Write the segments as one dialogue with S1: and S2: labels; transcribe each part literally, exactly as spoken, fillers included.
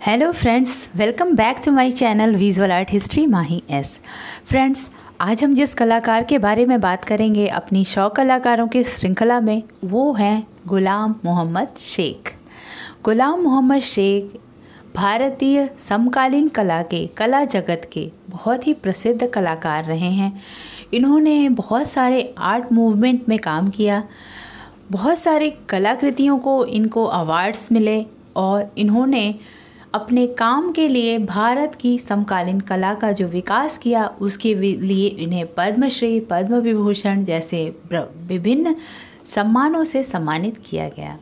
S1: Hello friends, welcome back to my channel visual art history Mahi S. Friends, आज हम जिस कलाकार के बारे में बात करेंगे अपनी सौ कलाकारों की श्रृंखला में, वो हैं गुलाम मोहम्मद शेख। गुलाम मोहम्मद शेख भारतीय समकालीन कला के कला जगत के बहुत ही प्रसिद्ध कलाकार रहे हैं। इन्होंने बहुत सारे आर्ट मूवमेंट में काम किया, बहुत सारी कलाकृतियों को इनको अवार्ड्स मिले और इन्होंने अपने काम के लिए भारत की समकालीन कला का जो विकास किया उसके लिए इन्हें पद्मश्री, पद्म विभूषण जैसे विभिन्न सम्मानों से सम्मानित किया गया।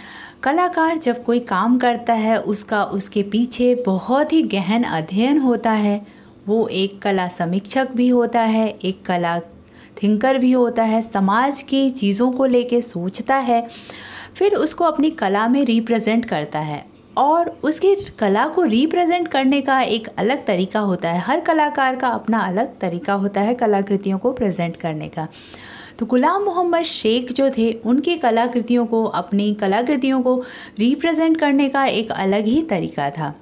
S1: कलाकार जब कोई काम करता है उसका उसके पीछे बहुत ही गहन अध्ययन होता है। वो एक कला समीक्षक भी होता है, एक कला थिंकर भी होता है, समाज की चीज़ों को लेके सोचता है, फिर उसको अपनी कला में रिप्रेजेंट करता है और उसकी कला को रिप्रेजेंट करने का एक अलग तरीका होता है। हर कलाकार का अपना अलग तरीका होता है कलाकृतियों को प्रेजेंट करने का। तो गुलाम मोहम्मद शेख जो थे, उनकी कलाकृतियों को अपनी कलाकृतियों को रिप्रेजेंट करने का एक अलग ही तरीका था।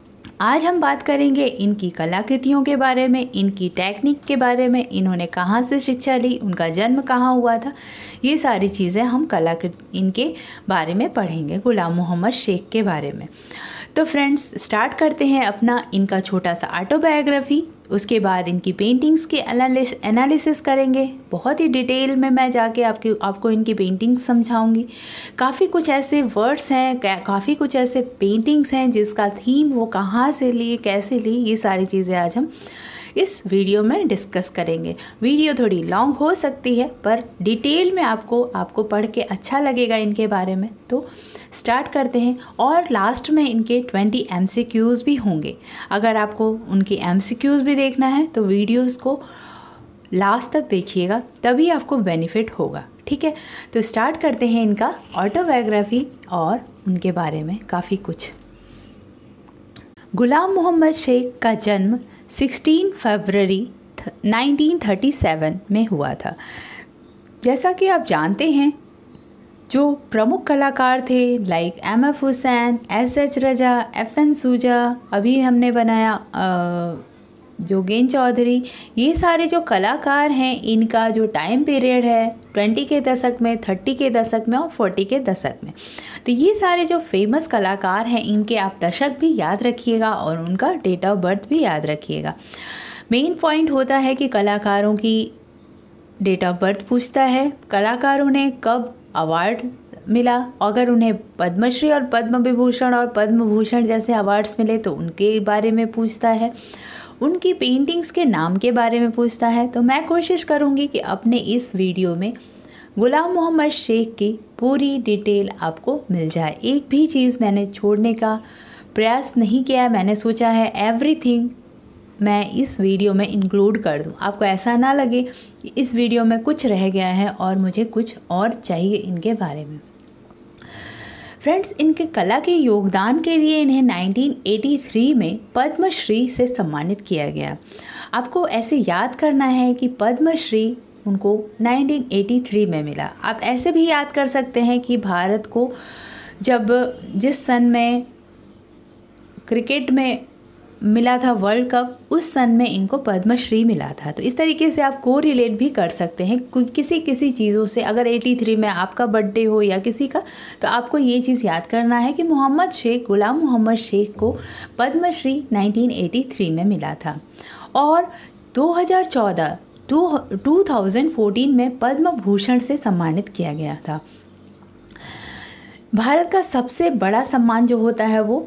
S1: आज हम बात करेंगे इनकी कलाकृतियों के बारे में, इनकी टेक्निक के बारे में, इन्होंने कहाँ से शिक्षा ली, उनका जन्म कहाँ हुआ था, ये सारी चीज़ें हम कलाकृति इनके बारे में पढ़ेंगे, गुलाम मोहम्मद शेख के बारे में। तो फ्रेंड्स, स्टार्ट करते हैं अपना इनका छोटा सा ऑटोबायोग्राफी। उसके बाद इनकी पेंटिंग्स के एनालिसिस करेंगे। बहुत ही डिटेल में मैं जाके आपकी आपको इनकी पेंटिंग्स समझाऊंगी। काफ़ी कुछ ऐसे वर्ड्स हैं, काफ़ी कुछ ऐसे पेंटिंग्स हैं जिसका थीम वो कहाँ से ली, कैसे ली, ये सारी चीज़ें आज हम इस वीडियो में डिस्कस करेंगे। वीडियो थोड़ी लॉन्ग हो सकती है पर डिटेल में आपको आपको पढ़ के अच्छा लगेगा इनके बारे में। तो स्टार्ट करते हैं और लास्ट में इनके ट्वेंटी एम सी क्यूज़ भी होंगे। अगर आपको उनकी एम सी क्यूज़ भी देखना है तो वीडियोस को लास्ट तक देखिएगा, तभी आपको बेनिफिट होगा। ठीक है, तो स्टार्ट करते हैं इनका ऑटोबायोग्राफी और उनके बारे में काफ़ी कुछ। गुलाम मोहम्मद शेख का जन्म सोलह फरवरी उन्नीस सौ सैंतीस में हुआ था। जैसा कि आप जानते हैं, जो प्रमुख कलाकार थे like M F Hussain, S H Raza, F N Souza, अभी हमने बनाया जोगेन चौधरी, ये सारे जो कलाकार हैं इनका जो टाइम पीरियड है ट्वेंटी के दशक में, थर्टी के दशक में और फोर्टी के दशक में। तो ये सारे जो फेमस कलाकार हैं इनके आप दशक भी याद रखिएगा और उनका डेट ऑफ बर्थ भी याद रखिएगा। मेन पॉइंट होता है कि कलाकारों की डेट ऑफ बर्थ पूछता है, कलाकारों ने कब अवार्ड मिला, अगर उन्हें पद्मश्री और पद्म विभूषण और पद्म भूषण जैसे अवार्ड्स मिले तो उनके बारे में पूछता है, उनकी पेंटिंग्स के नाम के बारे में पूछता है। तो मैं कोशिश करूंगी कि अपने इस वीडियो में गुलाम मोहम्मद शेख की पूरी डिटेल आपको मिल जाए। एक भी चीज़ मैंने छोड़ने का प्रयास नहीं किया। मैंने सोचा है एवरीथिंग मैं इस वीडियो में इंक्लूड कर दूं। आपको ऐसा ना लगे कि इस वीडियो में कुछ रह गया है और मुझे कुछ और चाहिए इनके बारे में। फ्रेंड्स, इनके कला के योगदान के लिए इन्हें उन्नीस सौ तिरासी में पद्मश्री से सम्मानित किया गया। आपको ऐसे याद करना है कि पद्मश्री उनको उन्नीस सौ तिरासी में मिला। आप ऐसे भी याद कर सकते हैं कि भारत को जब जिस सन में क्रिकेट में मिला था वर्ल्ड कप, उस सन में इनको पद्मश्री मिला था। तो इस तरीके से आप को रिलेट भी कर सकते हैं किसी किसी चीज़ों से। अगर तिरासी में आपका बर्थडे हो या किसी का, तो आपको ये चीज़ याद करना है कि मोहम्मद शेख, गुलाम मोहम्मद शेख को पद्मश्री उन्नीस सौ तिरासी में मिला था और दो हज़ार चौदह दो हज़ार चौदह में पद्म भूषण से सम्मानित किया गया था। भारत का सबसे बड़ा सम्मान जो होता है वो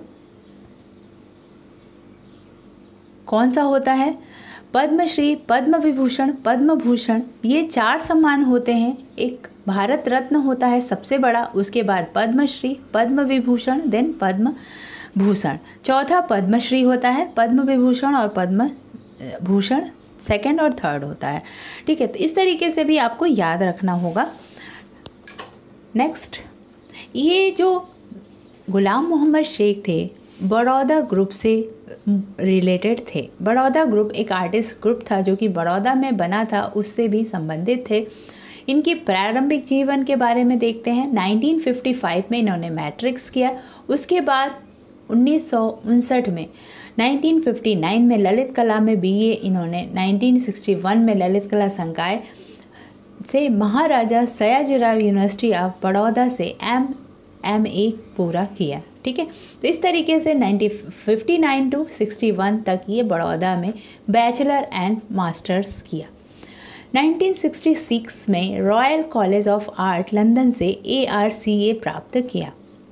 S1: कौन सा होता है? पद्मश्री, पद्म विभूषण, पद्म भूषण, ये चार सम्मान होते हैं। एक भारत रत्न होता है सबसे बड़ा, उसके बाद पद्मश्री, पद्म विभूषण, देन पद्म भूषण, चौथा पद्मश्री होता है, पद्म विभूषण और पद्म भूषण सेकंड और थर्ड होता है। ठीक है, तो इस तरीके से भी आपको याद रखना होगा। नेक्स्ट, ये जो गुलाम मोहम्मद शेख थे बड़ौदा ग्रुप से रिलेटेड थे। बड़ौदा ग्रुप एक आर्टिस्ट ग्रुप था जो कि बड़ौदा में बना था, उससे भी संबंधित थे। इनकी प्रारंभिक जीवन के बारे में देखते हैं। उन्नीस सौ पचपन में इन्होंने मैट्रिक्स किया, उसके बाद उन्नीस सौ उनसठ में, उन्नीस सौ उनसठ में ललित कला में बीए इन्होंने उन्नीस सौ इकसठ में ललित कला संकाय से महाराजा सयाजीराव यूनिवर्सिटी ऑफ बड़ौदा से एम एम ए पूरा किया। ठीक है, तो इस तरीके से उन्नीस सौ उनसठ टू इकसठ तक ये बड़ौदा में बैचलर एंड मास्टर्स किया। उन्नीस सौ छियासठ में royal college of art London से ए आर सी ए प्राप्त किया।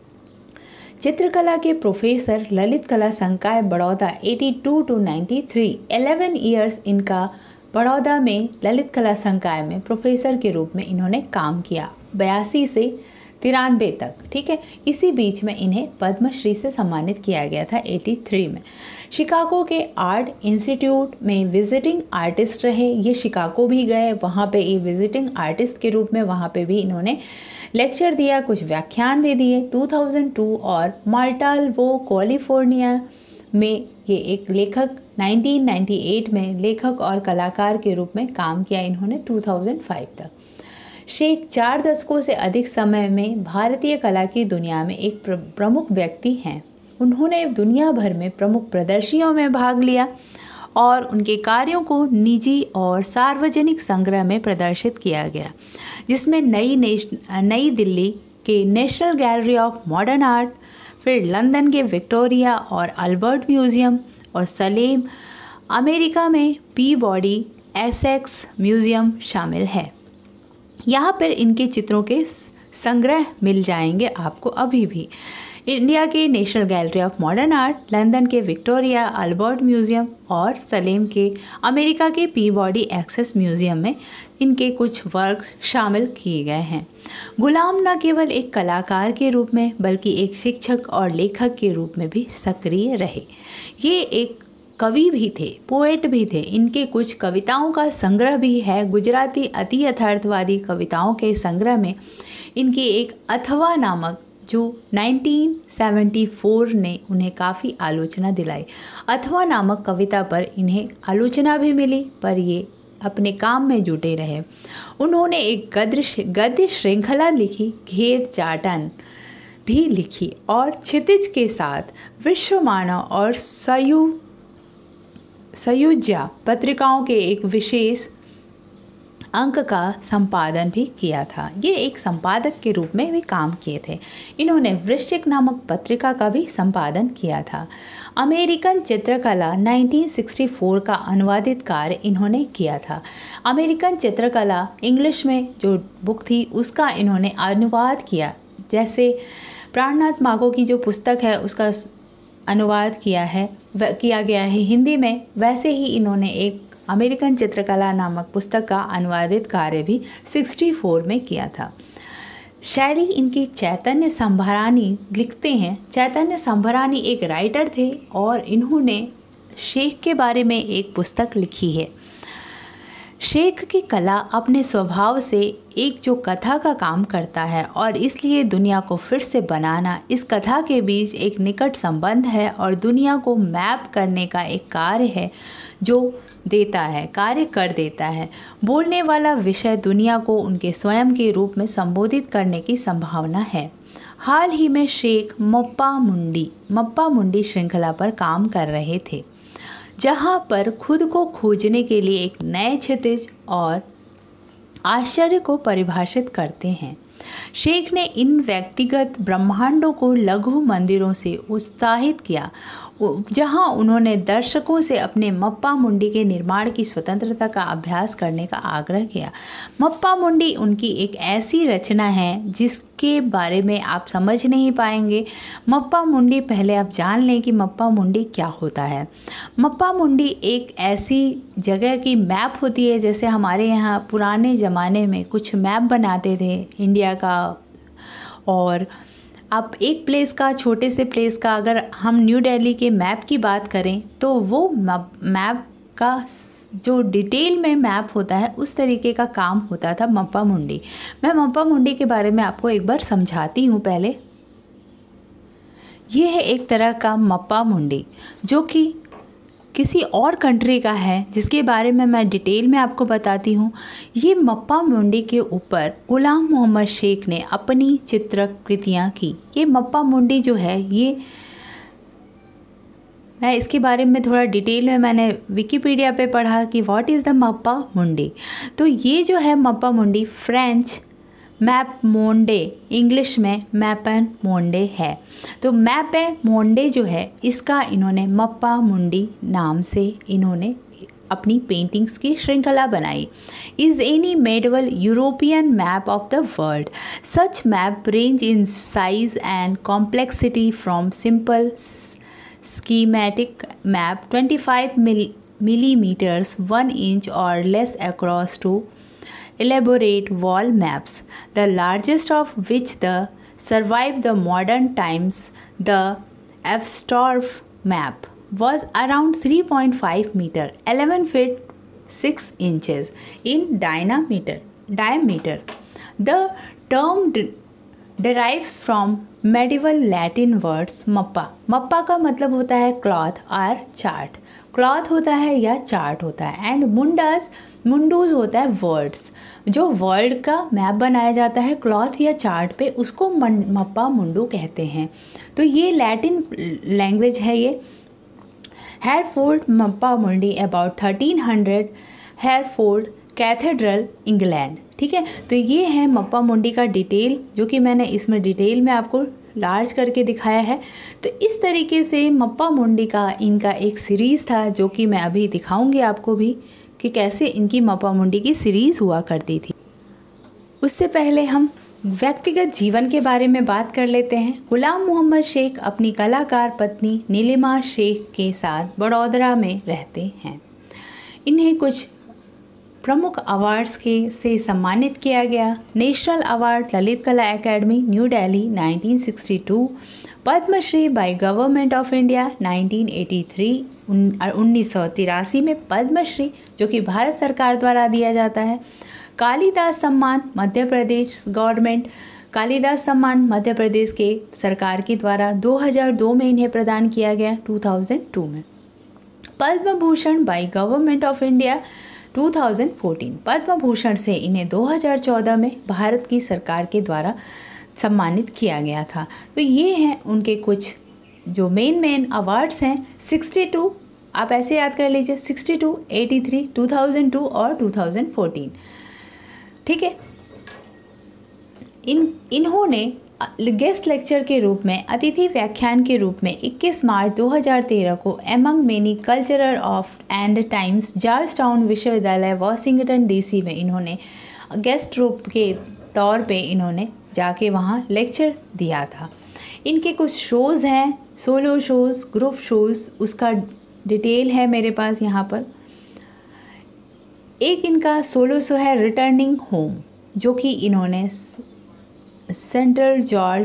S1: चित्रकला के प्रोफेसर ललित कला संकाय बड़ौदा बयासी टू तिरानवे, ग्यारह इयर्स इनका बड़ौदा में ललित कला संकाय में प्रोफेसर के रूप में इन्होंने काम किया, बयासी से तिरानवे तक। ठीक है, इसी बीच में इन्हें पद्मश्री से सम्मानित किया गया था तिरासी में। शिकागो के आर्ट इंस्टीट्यूट में विजिटिंग आर्टिस्ट रहे, ये शिकागो भी गए, वहाँ पे ये विजिटिंग आर्टिस्ट के रूप में वहाँ पे भी इन्होंने लेक्चर दिया, कुछ व्याख्यान भी दिए। दो हज़ार दो और माल्टाल्वो कैलिफोर्निया में ये एक लेखक उन्नीस सौ अट्ठानवे में लेखक और कलाकार के रूप में काम किया इन्होंने दो हज़ार पाँच तक। शेख चार दशकों से अधिक समय में भारतीय कला की दुनिया में एक प्रमुख व्यक्ति हैं। उन्होंने दुनिया भर में प्रमुख प्रदर्शनियों में भाग लिया और उनके कार्यों को निजी और सार्वजनिक संग्रह में प्रदर्शित किया गया, जिसमें नई नेश नई दिल्ली के national gallery of modern art, फिर लंदन के विक्टोरिया और अल्बर्ट म्यूज़ियम और सलेम अमेरिका में पीबॉडी एसेक्स म्यूज़ियम शामिल है। यहाँ पर इनके चित्रों के संग्रह मिल जाएंगे आपको अभी भी। इंडिया के national gallery of modern art, London के विक्टोरिया अल्बर्ट म्यूज़ियम और सलेम के अमेरिका के पीबॉडी एक्सेस म्यूज़ियम में इनके कुछ वर्क शामिल किए गए हैं। गुलाम न केवल एक कलाकार के रूप में बल्कि एक शिक्षक और लेखक के रूप में भी सक्रिय रहे। ये एक कवि भी थे, पोएट भी थे। इनके कुछ कविताओं का संग्रह भी है। गुजराती अति यथार्थवादी कविताओं के संग्रह में इनकी एक अथवा नामक, जो उन्नीस सौ चौहत्तर ने उन्हें काफ़ी आलोचना दिलाई। अथवा नामक कविता पर इन्हें आलोचना भी मिली, पर ये अपने काम में जुटे रहे। उन्होंने एक गद्य गद्य श्रृंखला लिखी, घेर चाटन भी लिखी और क्षितिज के साथ विश्व मानव और सयु सयुज्या पत्रिकाओं के एक विशेष अंक का संपादन भी किया था। ये एक संपादक के रूप में भी काम किए थे। इन्होंने वृश्चिक नामक पत्रिका का भी संपादन किया था। अमेरिकन चित्रकला उन्नीस सौ चौंसठ का अनुवादित कार्य इन्होंने किया था। अमेरिकन चित्रकला इंग्लिश में जो बुक थी उसका इन्होंने अनुवाद किया। जैसे प्राणनाथ मागो की जो पुस्तक है उसका अनुवाद किया है किया गया है हिंदी में, वैसे ही इन्होंने एक अमेरिकन चित्रकला नामक पुस्तक का अनुवादित कार्य भी चौंसठ में किया था। शैली इनकी चैतन्य संभरानी लिखते हैं। चैतन्य संभरानी एक राइटर थे और इन्होंने शेख के बारे में एक पुस्तक लिखी है। शेख की कला अपने स्वभाव से एक जो कथा का काम करता है और इसलिए दुनिया को फिर से बनाना, इस कथा के बीच एक निकट संबंध है और दुनिया को मैप करने का एक कार्य है जो देता है कार्य कर देता है। बोलने वाला विषय दुनिया को उनके स्वयं के रूप में संबोधित करने की संभावना है। हाल ही में शेख मप्पा मुंडी मप्पा मुंडी श्रृंखला पर काम कर रहे थे, जहाँ पर खुद को खोजने के लिए एक नए क्षितिज और आश्चर्य को परिभाषित करते हैं। शेख ने इन व्यक्तिगत ब्रह्मांडों को लघु मंदिरों से उत्साहित किया, जहां उन्होंने दर्शकों से अपने मप्पा मुंडी के निर्माण की स्वतंत्रता का अभ्यास करने का आग्रह किया। मप्पा मुंडी उनकी एक ऐसी रचना है जिसके बारे में आप समझ नहीं पाएंगे। मप्पा मुंडी, पहले आप जान लें कि मप्पा मुंडी क्या होता है। मप्पा मुंडी एक ऐसी जगह की मैप होती है, जैसे हमारे यहाँ पुराने ज़माने में कुछ मैप बनाते थे इंडिया का, और आप एक प्लेस का, छोटे से प्लेस का, अगर हम न्यू दिल्ली के मैप की बात करें तो वो मैप का जो डिटेल में मैप होता है उस तरीके का काम होता था मप्पा मुंडी। मैं मप्पा मुंडी के बारे में आपको एक बार समझाती हूँ। पहले ये है एक तरह का मप्पा मुंडी जो कि किसी और कंट्री का है, जिसके बारे में मैं डिटेल में आपको बताती हूँ। ये मप्पा मुंडी के ऊपर गुलाम मोहम्मद शेख ने अपनी चित्रकृतियाँ की। ये मप्पा मुंडी जो है ये मैं इसके बारे में थोड़ा डिटेल में मैंने विकिपीडिया पे पढ़ा कि व्हाट इज़ द मप्पा मुंडी। तो ये जो है मप्पा मुंडी फ्रेंच मैप मोंडे, इंग्लिश में मैपन मोंडे है। तो मैपे मोंडे जो है इसका इन्होंने मप्पा मुंडी नाम से इन्होंने अपनी पेंटिंग्स की श्रृंखला बनाई। Is any medieval European map of the world. Such map range in size and complexity from simple schematic map twenty-five millimeters one inch or less across to elaborate wall maps, the largest of which the survived the modern times. The Avstorf map was around three point five meter, eleven feet six inches in diameter. diameter. The term derives from medieval Latin words mappa. Mappa का मतलब होता है cloth और chart. Cloth होता है या chart होता है, एंड मुंडास मुंडूज होता है वर्ड्स। जो वर्ल्ड का मैप बनाया जाता है क्लॉथ या चार्ट पे, उसको मप्पा मुंडू कहते हैं। तो ये लैटिन लैंग्वेज है। ये Hereford mappa mundi about thirteen hundred, Hereford cathedral England. ठीक है, तो ये है मप्पा मुंडी का डिटेल, जो कि मैंने इसमें डिटेल में आपको लार्ज करके दिखाया है। तो इस तरीके से मप्पा मुंडी का इनका एक सीरीज़ था, जो कि मैं अभी दिखाऊंगी आपको भी कि कैसे इनकी मप्पा मुंडी की सीरीज़ हुआ करती थी। उससे पहले हम व्यक्तिगत जीवन के बारे में बात कर लेते हैं। गुलाम मोहम्मद शेख अपनी कलाकार पत्नी नीलिमा शेख के साथ बड़ौदरा में रहते हैं। इन्हें कुछ प्रमुख अवार्ड्स के से सम्मानित किया गया। National award Lalit Kala academy new Delhi nineteen sixty two, Padmashri by government of India nineteen eighty three, उन्नीस सौ तिरासी में पद्मश्री जो कि भारत सरकार द्वारा दिया जाता है। कालिदास सम्मान मध्य प्रदेश गवर्नमेंट, कालिदास सम्मान मध्य प्रदेश के सरकार के द्वारा दो हज़ार दो में इन्हें प्रदान किया गया, दो हज़ार दो में। Padma Bhushan by government of India दो हज़ार चौदह, पद्म भूषण से इन्हें दो हज़ार चौदह में भारत की सरकार के द्वारा सम्मानित किया गया था। तो ये हैं उनके कुछ जो मेन मेन अवार्ड्स हैं। बासठ, आप ऐसे याद कर लीजिए, बासठ, तिरासी, दो हज़ार दो और दो हज़ार चौदह। ठीक है, इन इन्होंने गेस्ट लेक्चर के रूप में, अतिथि व्याख्यान के रूप में इक्कीस मार्च दो हज़ार तेरह को among many cultural of and times Georgetown विश्वविद्यालय वाशिंगटन डीसी में इन्होंने गेस्ट रूप के तौर पे इन्होंने जाके वहाँ लेक्चर दिया था। इनके कुछ शोज़ हैं, सोलो शोज़, ग्रुप शोज़, उसका डिटेल है मेरे पास यहाँ पर। एक इनका सोलो शो है रिटर्निंग होम, जो कि इन्होंने central George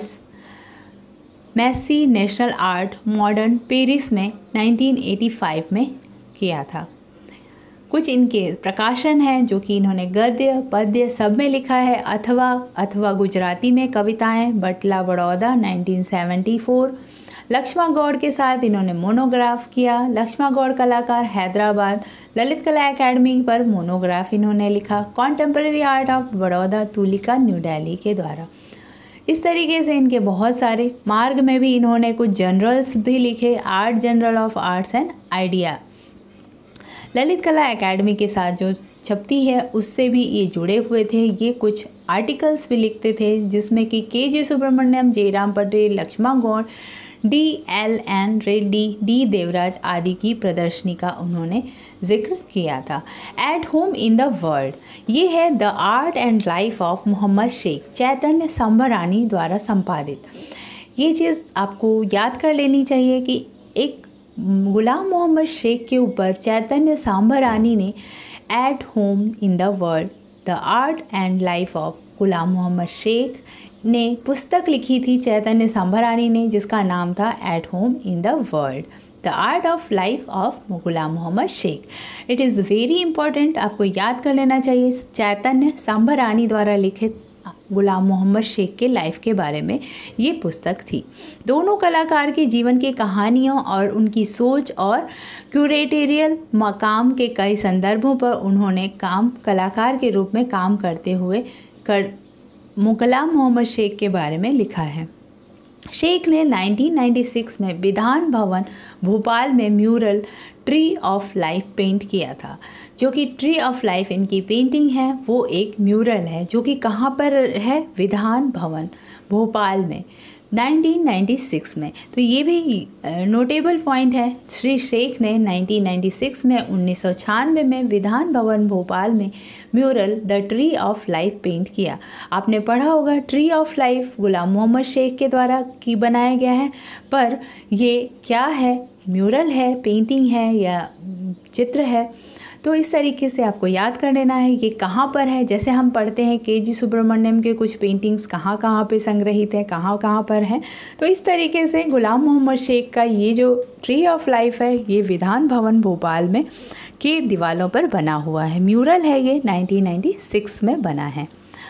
S1: Massey national art modern Paris में नाइनटीन एटी फाइव में किया था। कुछ इनके प्रकाशन हैं जो कि इन्होंने गद्य पद्य सब में लिखा है, अथवा अथवा गुजराती में कविताएं, बटला Baroda nineteen seventy four. Laxma Goud के साथ इन्होंने मोनोग्राफ किया। लक्ष्मा गौड़ कलाकार हैदराबाद, ललित कला एकेडमी पर मोनोग्राफ इन्होंने लिखा। Contemporary art of Baroda Tulika new Delhi के द्वारा। इस तरीके से इनके बहुत सारे, मार्ग में भी इन्होंने कुछ जनरल्स भी लिखे, art journal of arts and idea. Lalit Kala academy के साथ जो छपती है उससे भी ये जुड़े हुए थे। ये कुछ आर्टिकल्स भी लिखते थे, जिसमें कि K J Subramanyan, Jairam Patel, Laxma Goud, D L N Reddy, D Devraj आदि की प्रदर्शनी का उन्होंने जिक्र किया था। At home in the world, ये है the art and life of Mohammed Sheikh, Chaitanya Sambrani द्वारा संपादित। ये चीज़ आपको याद कर लेनी चाहिए कि एक गुलाम मोहम्मद शेख के ऊपर चैतन्य सांभरानी ने at home in the world the art and life of Gulam Mohammed Sheikh ने पुस्तक लिखी थी चैतन्य सांभरानी ने, जिसका नाम था at home in the world the art of life of Gulam Mohammed Sheikh. It is very important, आपको याद कर लेना चाहिए। चैतन्य सांभरानी द्वारा लिखित गुलाम मोहम्मद शेख के लाइफ के बारे में ये पुस्तक थी। दोनों कलाकार के जीवन की कहानियों और उनकी सोच और क्यूरेटेरियल मकाम के कई संदर्भों पर उन्होंने काम कलाकार के रूप में काम करते हुए कर गुलाम मोहम्मद शेख के बारे में लिखा है। शेख ने नाइनटीन नाइंटी सिक्स में विधान भवन भोपाल में mural tree of life paint किया था, जो कि ट्री ऑफ लाइफ इनकी पेंटिंग है, वो एक म्यूरल है जो कि कहाँ पर है, विधान भवन भोपाल में नाइनटीन नाइंटी सिक्स में। तो ये भी नोटेबल पॉइंट है। श्री शेख ने नाइनटीन नाइंटी सिक्स में उन्नीस सौ छियानवे में विधान भवन भोपाल में mural the tree of life paint किया। आपने पढ़ा होगा ट्री ऑफ लाइफ गुलाम मोहम्मद शेख के द्वारा की बनाया गया है, पर ये क्या है, म्यूरल है, पेंटिंग है या चित्र है। तो इस तरीके से आपको याद कर लेना है ये कहाँ पर है। जैसे हम पढ़ते हैं के जी सुब्रमण्यम के कुछ पेंटिंग्स कहाँ कहाँ पे संग्रहित हैं, कहाँ कहाँ पर हैं, तो इस तरीके से गुलाम मोहम्मद शेख का ये जो ट्री ऑफ लाइफ है ये विधान भवन भोपाल में की दीवारों पर बना हुआ है, म्यूरल है, ये नाइनटीन नाइंटी सिक्स में बना है।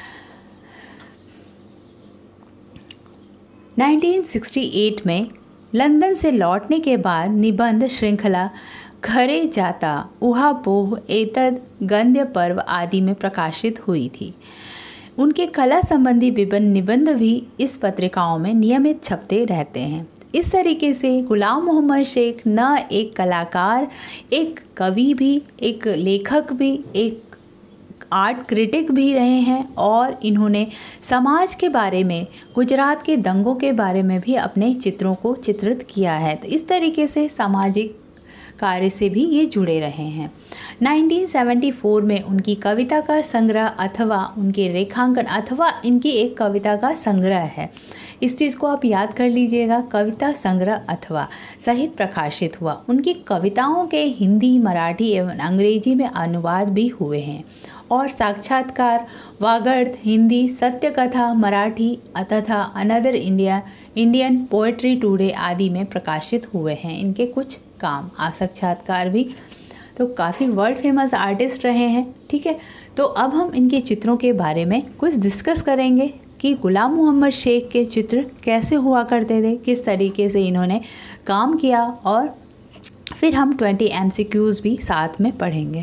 S1: नाइनटीन सिक्सटी एट में लंदन से लौटने के बाद निबंध श्रृंखला घरे जाता उहापोह एतद गद्य पर्व आदि में प्रकाशित हुई थी। उनके कला संबंधी विभिन्न निबंध भी इस पत्रिकाओं में नियमित छपते रहते हैं। इस तरीके से गुलाम मोहम्मद शेख न एक कलाकार, एक कवि भी, एक लेखक भी, एक आर्ट क्रिटिक भी रहे हैं और इन्होंने समाज के बारे में, गुजरात के दंगों के बारे में भी अपने चित्रों को चित्रित किया है। तो इस तरीके से सामाजिक कार्य से भी ये जुड़े रहे हैं। नाइनटीन सेवेंटी फोर में उनकी कविता का संग्रह अथवा उनके रेखांकन अथवा इनकी एक कविता का संग्रह है, इस चीज़ को आप याद कर लीजिएगा, कविता संग्रह अथवा सहित प्रकाशित हुआ। उनकी कविताओं के हिंदी, मराठी एवं अंग्रेजी में अनुवाद भी हुए हैं और साक्षात्कार, वागर्थ हिंदी, सत्य कथा मराठी तथा another India Indian poetry today आदि में प्रकाशित हुए हैं इनके कुछ काम, आ साक्षात्कार भी। तो काफ़ी वर्ल्ड फेमस आर्टिस्ट रहे हैं। ठीक है, तो अब हम इनके चित्रों के बारे में कुछ डिस्कस करेंगे कि गुलाम मोहम्मद शेख के चित्र कैसे हुआ करते थे, किस तरीके से इन्होंने काम किया, और फिर हम ट्वेंटी एमसीक्यूज़ भी साथ में पढ़ेंगे।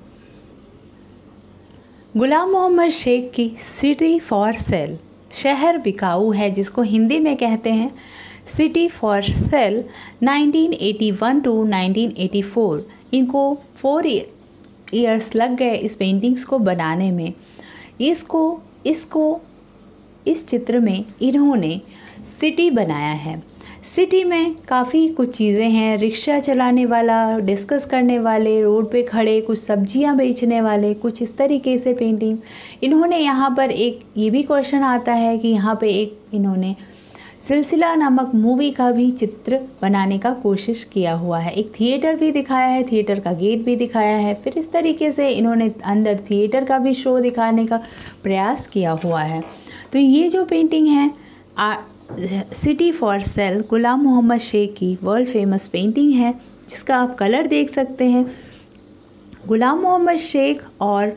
S1: गुलाम मोहम्मद शेख की सिटी फॉर सेल, शहर बिकाऊ है जिसको हिंदी में कहते हैं city for sale, nineteen eighty one to nineteen eighty four, इनको फोर ईयर्स लग गए इस पेंटिंग्स को बनाने में। इसको इसको इस चित्र में इन्होंने सिटी बनाया है। सिटी में काफ़ी कुछ चीज़ें हैं, रिक्शा चलाने वाला, डिस्कस करने वाले, रोड पे खड़े कुछ सब्जियां बेचने वाले, कुछ इस तरीके से पेंटिंग इन्होंने यहाँ पर। एक ये भी क्वेश्चन आता है कि यहाँ पे एक इन्होंने सिलसिला नामक मूवी का भी चित्र बनाने का कोशिश किया हुआ है। एक थिएटर भी दिखाया है, थिएटर का गेट भी दिखाया है, फिर इस तरीके से इन्होंने अंदर थिएटर का भी शो दिखाने का प्रयास किया हुआ है। तो ये जो पेंटिंग है सिटी फॉर सेल, गुलाम मोहम्मद शेख की वर्ल्ड फेमस पेंटिंग है, जिसका आप कलर देख सकते हैं। गुलाम मोहम्मद शेख और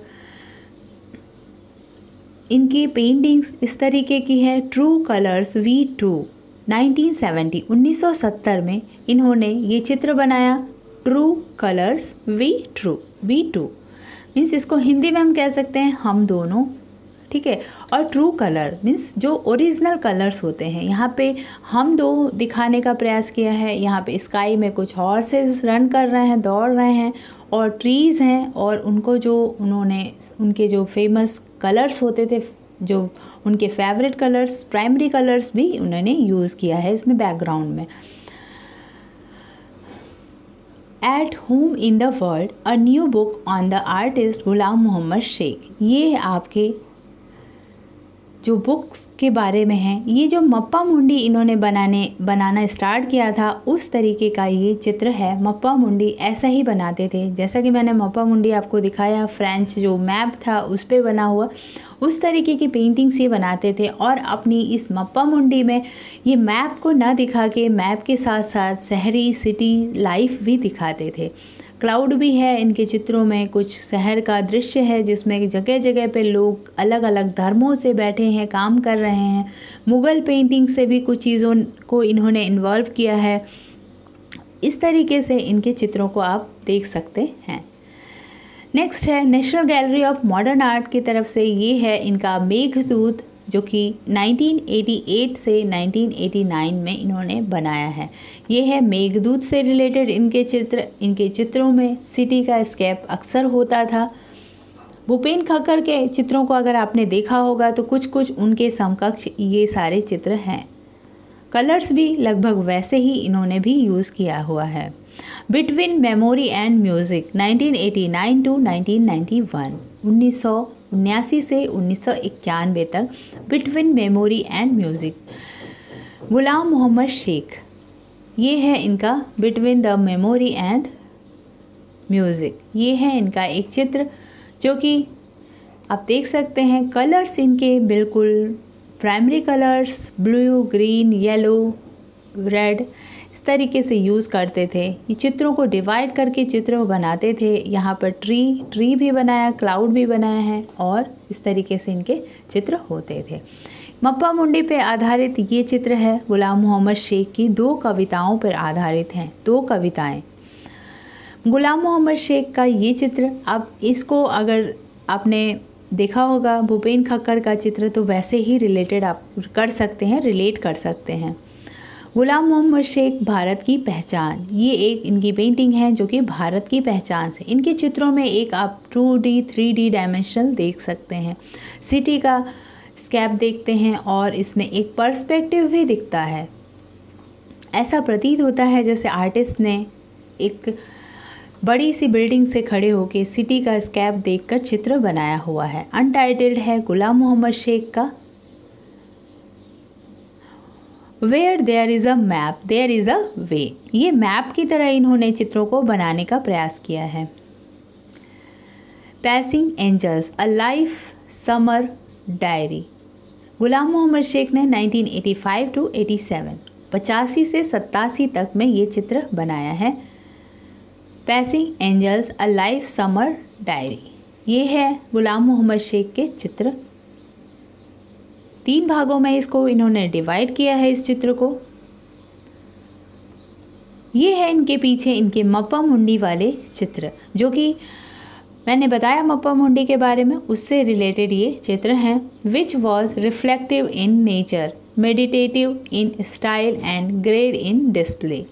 S1: इनकी पेंटिंग्स इस तरीके की है। True colours we two, nineteen seventy उन्नीस सौ सत्तर में इन्होंने ये चित्र बनाया। True colours we true we two means इसको हिंदी में हम कह सकते हैं हम दोनों। ठीक है, और ट्रू कलर मीन्स जो ओरिजिनल कलर्स होते हैं। यहाँ पे हम दो दिखाने का प्रयास किया है। यहाँ पे स्काई में कुछ हॉर्सेस रन कर रहे हैं, दौड़ रहे हैं, और ट्रीज़ हैं, और उनको जो उन्होंने उनके जो फेमस कलर्स होते थे, जो उनके फेवरेट कलर्स, प्राइमरी कलर्स भी उन्होंने यूज़ किया है इसमें बैकग्राउंड में। At home in the world, a new book on the artist Gulam Mohammed Sheikh, ये आपके जो बुक्स के बारे में है। ये जो मप्पा मुंडी इन्होंने बनाने बनाना स्टार्ट किया था, उस तरीके का ये चित्र है। मप्पा मुंडी ऐसा ही बनाते थे, जैसा कि मैंने मप्पा मुंडी आपको दिखाया, फ्रेंच जो मैप था उस पर बना हुआ, उस तरीके की पेंटिंग्स ये बनाते थे। और अपनी इस मप्पा मुंडी में ये मैप को ना दिखा के मैप के साथ साथ शहरी सिटी लाइफ भी दिखाते थे। क्लाउड भी है इनके चित्रों में, कुछ शहर का दृश्य है जिसमें जगह जगह पे लोग अलग अलग धर्मों से बैठे हैं, काम कर रहे हैं। मुग़ल पेंटिंग से भी कुछ चीज़ों को इन्होंने इन्वॉल्व किया है। इस तरीके से इनके चित्रों को आप देख सकते हैं। नेक्स्ट है national gallery of modern art की तरफ से, ये है इनका मेघदूत जो कि नाइनटीन एटी एट से नाइनटीन एटी नाइन में इन्होंने बनाया है। ये है मेघदूत से रिलेटेड इनके चित्र। इनके चित्रों में सिटी का स्केप अक्सर होता था। भूपेन खक्कर के चित्रों को अगर आपने देखा होगा तो कुछ कुछ उनके समकक्ष ये सारे चित्र हैं। कलर्स भी लगभग वैसे ही इन्होंने भी यूज़ किया हुआ है। Between memory and music nineteen eighty nine to nineteen ninety one, उन्नीस सौ उन्यासी से उन्नीस सौ इक्यानवे तक between memory and music. Gulam Mohammed Sheikh, ये है इनका between the memory and music. ये है इनका एक चित्र जो कि आप देख सकते हैं। कलर्स इनके बिल्कुल primary colours blue, green, yellow, red इस तरीके से यूज़ करते थे। ये चित्रों को डिवाइड करके चित्र बनाते थे। यहाँ पर ट्री ट्री भी बनाया, क्लाउड भी बनाया है और इस तरीके से इनके चित्र होते थे। मप्पा मुंडी पे आधारित ये चित्र है। गुलाम मोहम्मद शेख की दो कविताओं पर आधारित हैं, दो कविताएं। गुलाम मोहम्मद शेख का ये चित्र, अब इसको अगर आपने देखा होगा भूपेन खक्कर का चित्र तो वैसे ही रिलेटेड आप कर सकते हैं, रिलेट कर सकते हैं। गुलाम मोहम्मद शेख भारत की पहचान, ये एक इनकी पेंटिंग है जो कि भारत की पहचान से। इनके चित्रों में एक आप two D three D dimensional देख सकते हैं, सिटी का स्केप देखते हैं और इसमें एक पर्सपेक्टिव भी दिखता है। ऐसा प्रतीत होता है जैसे आर्टिस्ट ने एक बड़ी सी बिल्डिंग से खड़े होकर सिटी का स्केप देखकर चित्र बनाया हुआ है। अनटाइटल्ड है गुलाम मोहम्मद शेख का। Where there is a map there is a way, ये मैप की तरह इन्होंने चित्रों को बनाने का प्रयास किया है। Passing angels, a life summer diary, Gulam Mohammed Sheikh ने nineteen eighty five to eighty seven, पचासी से सत्तासी तक में ये चित्र बनाया है। Passing angels, a life summer diary, ये है गुलाम मोहम्मद शेख के चित्र। तीन भागों में इसको इन्होंने डिवाइड किया है इस चित्र को। ये है इनके पीछे इनके मप्पा मुंडी वाले चित्र, जो कि मैंने बताया मप्पा मुंडी के बारे में, उससे रिलेटेड ये चित्र हैं। Which was reflective in nature, meditative in style and grade in display.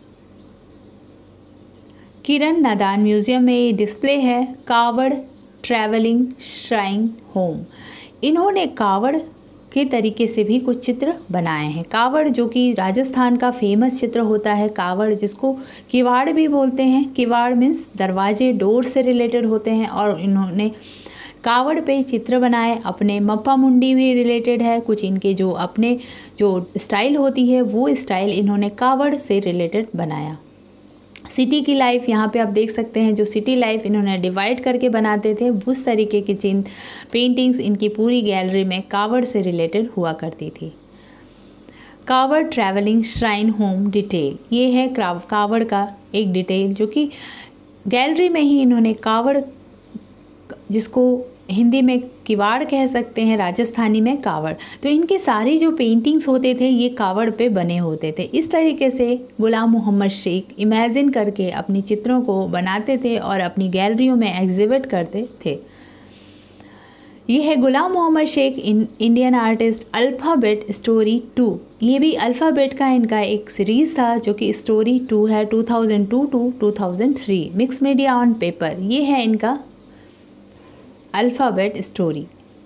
S1: Kiran Nadar museum में ये डिस्प्ले है। कावड़ ट्रैवलिंग श्राइन होम, इन्होंने कावड़ के तरीके से भी कुछ चित्र बनाए हैं। कावड़ जो कि राजस्थान का फेमस चित्र होता है, कावड़ जिसको किवाड़ भी बोलते हैं। किवाड़ मीन्स दरवाजे, डोर से रिलेटेड होते हैं और इन्होंने कावड़ पे चित्र बनाए। अपने मप्पा मुंडी भी रिलेटेड है, कुछ इनके जो अपने जो स्टाइल होती है वो स्टाइल इन्होंने कावड़ से रिलेटेड बनाया। सिटी की लाइफ यहाँ पे आप देख सकते हैं, जो सिटी लाइफ इन्होंने डिवाइड करके बनाते थे उस तरीके की चिन्ह पेंटिंग्स इनकी पूरी गैलरी में कावड़ से रिलेटेड हुआ करती थी। कावड़ ट्रैवलिंग श्राइन होम डिटेल, ये है कावड़ का एक डिटेल जो कि गैलरी में ही इन्होंने कावड़, जिसको हिंदी में किवाड़ कह सकते हैं, राजस्थानी में कावड़, तो इनके सारे जो पेंटिंग्स होते थे ये कावड़ पे बने होते थे। इस तरीके से गुलाम मोहम्मद शेख इमेजिन करके अपनी चित्रों को बनाते थे और अपनी गैलरियों में एग्जिबिट करते थे। ये है गुलाम Mohammed Sheikh in Indian artist alphabet story two, ये भी अल्फ़ाबेट का इनका एक सीरीज़ था जो कि स्टोरी टू है। Two thousand two to two thousand three, mix media on paper, ये है इनका अल्फ़ाबेट स्टोरी।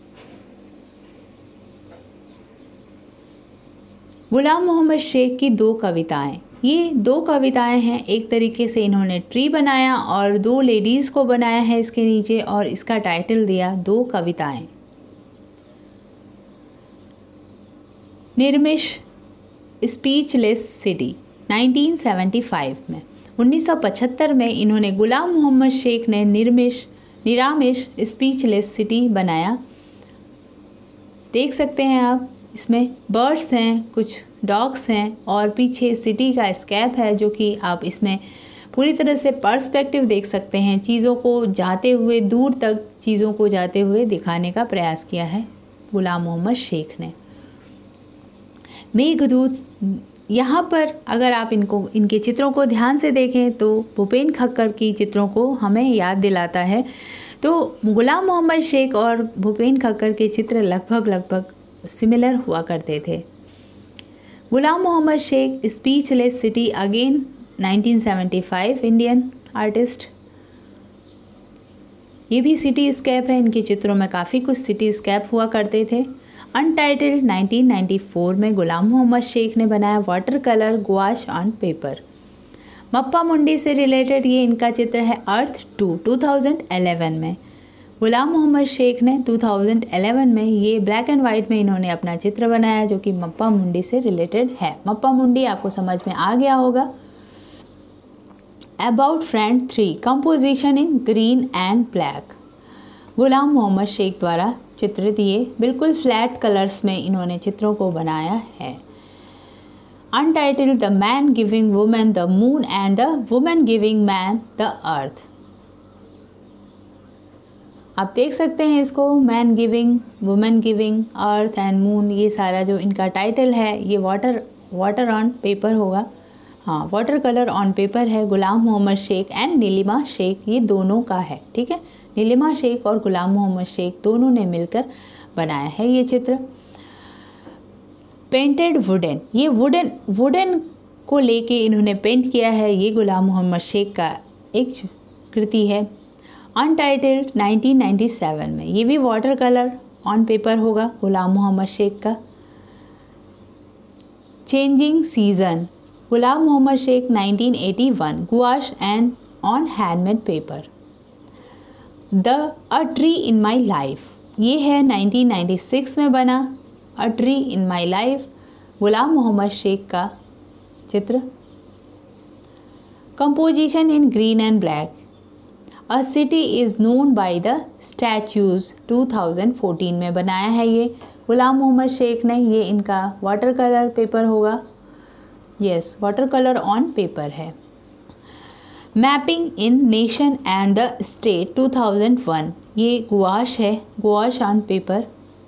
S1: गुलाम मोहम्मद शेख की दो कविताएं, ये दो कविताएं हैं। एक तरीके से इन्होंने ट्री बनाया और दो लेडीज़ को बनाया है इसके नीचे और इसका टाइटल दिया दो कविताएं। निर्मिश speechless city nineteen seventy five में, उन्नीस सौ पचहत्तर में इन्होंने गुलाम मोहम्मद शेख ने निर्मिश निरामिश स्पीचलेस सिटी बनाया। देख सकते हैं आप, इसमें बर्ड्स हैं, कुछ डॉग्स हैं और पीछे सिटी का स्केप है जो कि आप इसमें पूरी तरह से पर्सपेक्टिव देख सकते हैं। चीज़ों को जाते हुए, दूर तक चीज़ों को जाते हुए दिखाने का प्रयास किया है गुलाम मोहम्मद शेख ने। मेघदूत, यहाँ पर अगर आप इनको इनके चित्रों को ध्यान से देखें तो भूपेन खक्कर की चित्रों को हमें याद दिलाता है। तो गुलाम मोहम्मद शेख और भूपेन खक्कर के चित्र लगभग लगभग सिमिलर हुआ करते थे। Ghulam Mohammed Sheikh speechless city again nineteen seventy five Indian artist. ये भी सिटी स्केप है, इनके चित्रों में काफ़ी कुछ सिटी स्केप हुआ करते थे। अनटाइटल्ड नाइनटीन नाइंटी फोर में गुलाम मोहम्मद शेख ने बनाया water colour gouache on paper. Mappa Mundi से रिलेटेड ये इनका चित्र है earth two two thousand eleven में। गुलाम मोहम्मद शेख ने टू थाउजेंड इलेवन में ये ब्लैक एंड वाइट में इन्होंने अपना चित्र बनाया जो कि मप्पा मुंडी से रिलेटेड है। मप्पा मुंडी आपको समझ में आ गया होगा। About friend three composition in green and black. Ghulam Mohammed Sheikh द्वारा चित्रित ये बिल्कुल फ्लैट कलर्स में इन्होंने चित्रों को बनाया है। Untitled the man giving women the moon and the women giving man the earth. आप देख सकते हैं इसको, man giving, women giving, earth and moon, ये सारा जो इनका टाइटल है ये वाटर वाटर ऑन पेपर होगा। हाँ, वाटर कलर ऑन पेपर है। गुलाम मोहम्मद शेख एंड नीलिमा शेख ये दोनों का है, ठीक है। नीलिमा शेख और गुलाम मोहम्मद शेख दोनों ने मिलकर बनाया है ये चित्र। पेंटेड वुडन, ये वुडन वुडन को लेके इन्होंने पेंट किया है, ये गुलाम मोहम्मद शेख का एक कृति है। अनटाइटल्ड नाइनटीन नाइंटी सेवन में, ये भी वाटर कलर ऑन पेपर होगा गुलाम मोहम्मद शेख का। Changing season, Ghulam Mohammed Sheikh nineteen eighty one, gouache and on handmade paper. The a tree in my life, ये है नाइनटीन नाइंटी सिक्स में बना a tree in my life, गुलाम मोहम्मद शेख का चित्र। Composition in green and black, a city is known by the statues, two thousand fourteen में बनाया है ये गुलाम मोहम्मद शेख ने। ये इनका वाटर कलर पेपर होगा, yes water colour on paper है। Mapping in nation and the state, two thousand one, ये गुआश है, gouache on paper.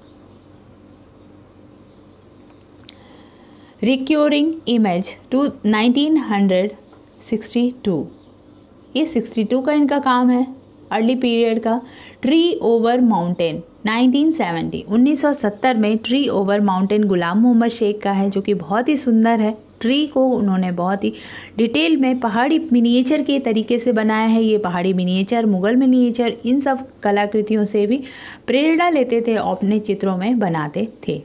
S1: Recurring image, two nineteen sixty two, ये सिक्सटी टू का इनका काम है, अर्ली पीरियड का। Tree over mountain nineteen seventy, उन्नीस सौ सत्तर में tree over mountain Ghulam Mohammed Sheikh का है जो कि बहुत ही सुंदर है। ट्री को उन्होंने बहुत ही डिटेल में पहाड़ी मिनिएचर के तरीके से बनाया है। ये पहाड़ी मिनिएचर, मुग़ल मिनिएचर, इन सब कलाकृतियों से भी प्रेरणा लेते थे, अपने चित्रों में बनाते थे।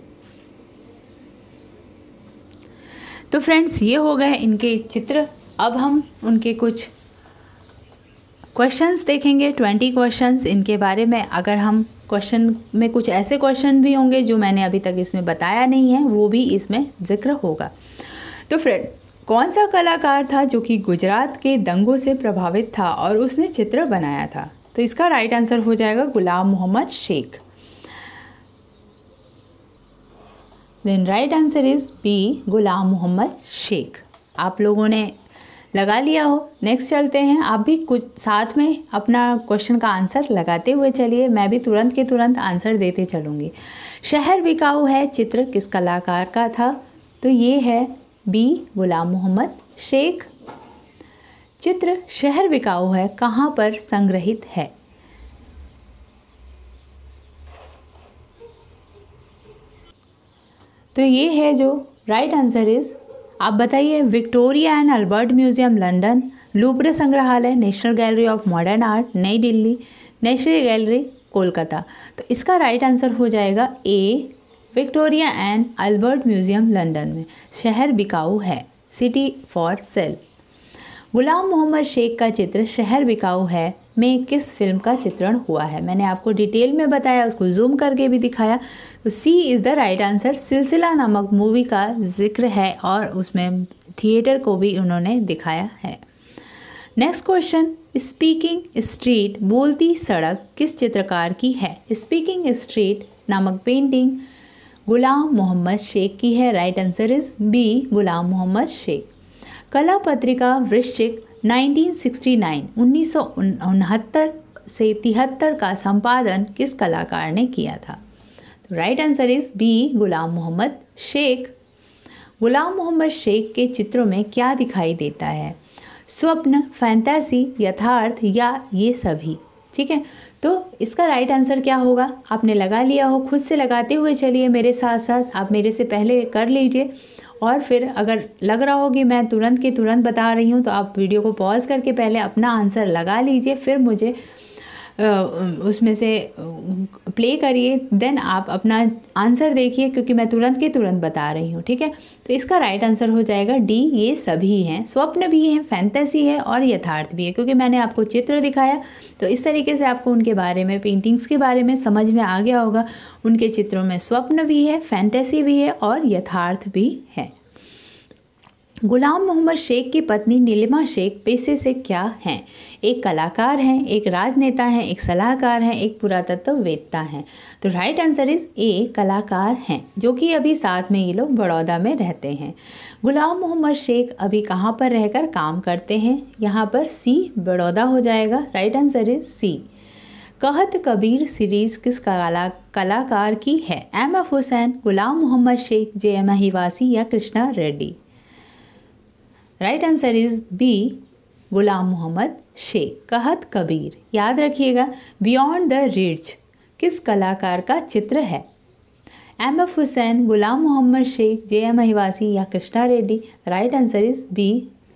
S1: तो फ्रेंड्स, ये हो गए इनके चित्र। अब हम उनके कुछ क्वेश्चंस देखेंगे, ट्वेंटी क्वेश्चंस इनके बारे में। अगर हम क्वेश्चन में कुछ ऐसे क्वेश्चन भी होंगे जो मैंने अभी तक इसमें बताया नहीं है, वो भी इसमें जिक्र होगा। तो फ्रेंड, कौन सा कलाकार था जो कि गुजरात के दंगों से प्रभावित था और उसने चित्र बनाया था? तो इसका राइट आंसर हो जाएगा Ghulam Mohammed Sheikh. Then right answer is B, Ghulam Mohammed Sheikh. आप लोगों ने लगा लिया हो। नेक्स्ट चलते हैं, आप भी कुछ साथ में अपना क्वेश्चन का आंसर लगाते हुए चलिए, मैं भी तुरंत के तुरंत आंसर देते चलूँगी। शहर बिकाऊ है चित्र किस कलाकार का था? तो ये है बी, गुलाम मोहम्मद शेख। चित्र शहर बिकाऊ है कहाँ पर संग्रहित है? तो ये है जो राइट आंसर इज़, आप बताइए। Victoria and Albert Museum London, Louvre संग्रहालय, National gallery of modern Art Nai Delhi, national gallery Kolkata. तो इसका राइट आंसर हो जाएगा A, Victoria and Albert Museum London में शहर बिकाऊ है, सिटी फॉर सेल। गुलाम मोहम्मद शेख का चित्र शहर बिकाऊ है में किस फिल्म का चित्रण हुआ है? मैंने आपको डिटेल में बताया, उसको जूम करके भी दिखाया। तो C is the right answer. Silsila नामक मूवी का जिक्र है और उसमें थिएटर को भी उन्होंने दिखाया है। नेक्स्ट क्वेश्चन, स्पीकिंग स्ट्रीट, बोलती सड़क किस चित्रकार की है? स्पीकिंग स्ट्रीट नामक पेंटिंग गुलाम मोहम्मद शेख की है। Right answer is B, Ghulam Mohammed Sheikh. कला पत्रिका वृश्चिक नाइनटीन सिक्सटी नाइन, उन्नीस सौ उनहत्तर से तिहत्तर का संपादन किस कलाकार ने किया था? तो right answer is B, Ghulam Mohammed Sheikh. Ghulam Mohammed Sheikh के चित्रों में क्या दिखाई देता है? स्वप्न, फैंटेसी, यथार्थ या ये सभी? ठीक है, तो इसका राइट आंसर क्या होगा? आपने लगा लिया हो, खुद से लगाते हुए चलिए मेरे साथ साथ, आप मेरे से पहले कर लीजिए। और फिर अगर लग रहा हो कि मैं तुरंत के तुरंत बता रही हूँ तो आप वीडियो को पॉज करके पहले अपना आंसर लगा लीजिए, फिर मुझे उसमें से प्ले करिए, देन आप अपना आंसर देखिए, क्योंकि मैं तुरंत के तुरंत बता रही हूँ। ठीक है, तो इसका राइट आंसर हो जाएगा डी, ये सभी हैं। स्वप्न भी हैं, फैंटेसी है और यथार्थ भी है, क्योंकि मैंने आपको चित्र दिखाया तो इस तरीके से आपको उनके बारे में, पेंटिंग्स के बारे में समझ में आ गया होगा। उनके चित्रों में स्वप्न भी है, फैंटेसी भी है और यथार्थ भी है। गुलाम मोहम्मद शेख की पत्नी नीलिमा शेख पेशे से क्या हैं? एक कलाकार हैं, एक राजनेता हैं, एक सलाहकार हैं, एक पुरातत्ववेत्ता हैं। तो राइट आंसर इज ए, कलाकार हैं, जो कि अभी साथ में ये लोग बड़ौदा में रहते हैं। गुलाम मोहम्मद शेख अभी कहाँ पर रहकर काम करते हैं? यहाँ पर सी, बड़ौदा हो जाएगा। Right answer is C. Kahat Kabir series किस कला कलाकार की है? M F Husain, Ghulam Mohammed Sheikh, J M Mahivasi या Krishna Reddy? Right answer is B, Ghulam Mohammed Sheikh. Kahat Kabir, याद रखिएगा, बियॉन्ड द रिज किस कलाकार का चित्र है? M F Husain, Ghulam Mohammed Sheikh, J M Mahivasi या Krishna Reddy? Right answer is B,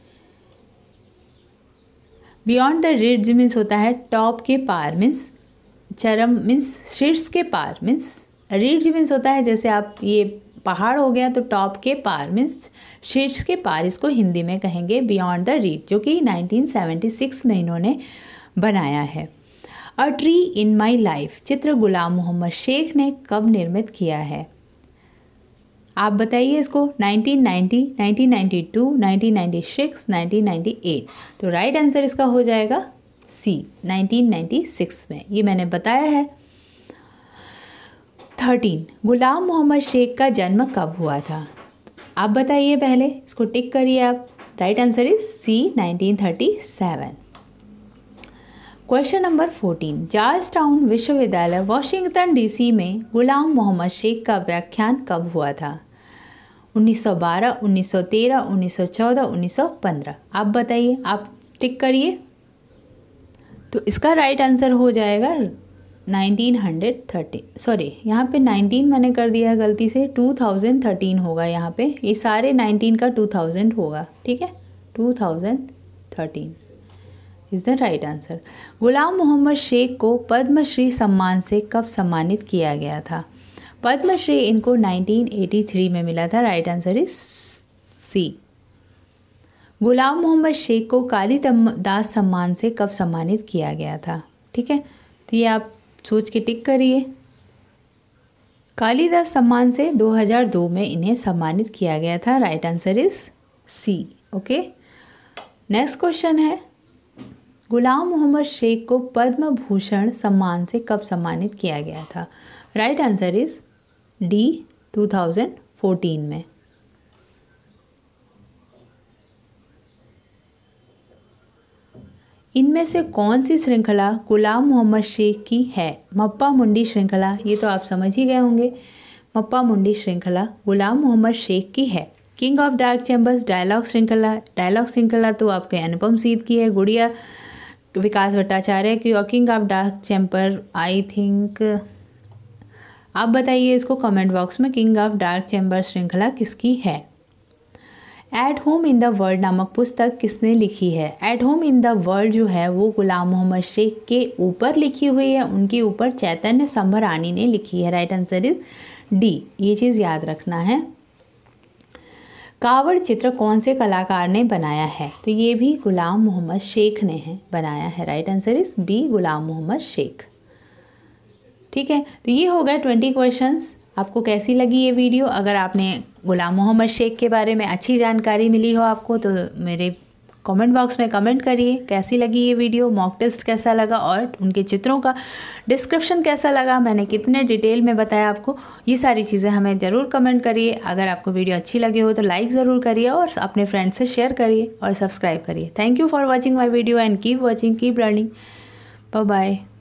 S1: beyond the ridge means होता है टॉप के पार, मीन्स चरम, मीन्स शीर्ष के पार, मीन्स रिज मीन्स होता है जैसे आप ये पहाड़ हो गया, तो टॉप के पार मीन्स शीर्ष के पार, इसको हिंदी में कहेंगे बियॉन्ड द रिज, जो कि नाइनटीन सेवेंटी सिक्स में इन्होंने बनाया है। अ ट्री इन माई लाइफ चित्र गुलाम मोहम्मद शेख ने कब निर्मित किया है? आप बताइए इसको। Nineteen ninety, nineteen ninety two, nineteen ninety six, nineteen ninety eight? तो राइट आंसर इसका हो जाएगा सी, नाइनटीन नाइंटी सिक्स में, ये मैंने बताया है। थर्टीन, गुलाम मोहम्मद शेख का जन्म कब हुआ था? आप बताइए पहले, इसको टिक करिए आप। Right answer is C, nineteen thirty seven. Question number fourteen, Georgetown विश्वविद्यालय वाशिंगटन डीसी में गुलाम मोहम्मद शेख का व्याख्यान कब हुआ था? उन्नीस सौ बारह, उन्नीस सौ तेरह, उन्नीस सौ चौदह, उन्नीस सौ पंद्रह? आप बताइए, आप टिक करिए। तो इसका राइट आंसर हो जाएगा नाइनटीन थर्टी, सॉरी यहाँ पे नाइनटीन मैंने कर दिया है गलती से, टू थाउजेंड थर्टीन होगा यहाँ पे, ये सारे नाइनटीन का टू थाउजेंड होगा। ठीक है, two thousand thirteen is the right answer. Ghulam Mohammed Sheikh को पद्मश्री सम्मान से कब सम्मानित किया गया था? पद्मश्री इनको नाइनटीन एटी थ्री में मिला था। Right answer is C. Ghulam Mohammed Sheikh को कालिदास सम्मान से कब सम्मानित किया गया था? ठीक है, तो ये आप सोच के टिक करिए। कालिदास सम्मान से दो हज़ार दो में इन्हें सम्मानित किया गया था। Right answer is C. Okay, next question है, गुलाम मोहम्मद शेख को पद्म भूषण सम्मान से कब सम्मानित किया गया था? Right answer is D, two thousand fourteen में। इनमें से कौन सी श्रृंखला गुलाम मोहम्मद शेख की है? मप्पा मुंडी श्रृंखला, ये तो आप समझ ही गए होंगे। मप्पा मुंडी श्रृंखला गुलाम मोहम्मद शेख की है। King of dark chambers dialogue श्रृंखला, डायलॉग श्रृंखला तो आपके अनुपम सीध की है। गुड़िया विकास भट्टाचार्य की। और king of dark chamber I think, आप बताइए इसको कमेंट बॉक्स में, किंग ऑफ डार्क चैम्बर श्रृंखला किसकी है? At home in the world नामक पुस्तक किसने लिखी है? At home in the world जो है वो गुलाम मोहम्मद शेख के ऊपर लिखी हुई है, उनके ऊपर चैतन्य संभरानी ने लिखी है। राइट आंसर इज डी, ये चीज़ याद रखना है। कावड़ चित्र कौन से कलाकार ने बनाया है? तो ये भी गुलाम मोहम्मद शेख ने है बनाया है। Right answer is B, Ghulam Mohammed Sheikh. ठीक है, तो ये हो गए ट्वेंटी क्वेश्चंस। आपको कैसी लगी ये वीडियो? अगर आपने गुलाम मोहम्मद शेख के बारे में अच्छी जानकारी मिली हो आपको, तो मेरे कमेंट बॉक्स में कमेंट करिए कैसी लगी ये वीडियो, मॉक टेस्ट कैसा लगा और उनके चित्रों का डिस्क्रिप्शन कैसा लगा, मैंने कितने डिटेल में बताया आपको, ये सारी चीज़ें हमें ज़रूर कमेंट करिए। अगर आपको वीडियो अच्छी लगी हो तो लाइक ज़रूर करिए और अपने फ्रेंड्स से शेयर करिए और सब्सक्राइब करिए। Thank you for watching my video and keep watching, keep learning. Bye bye.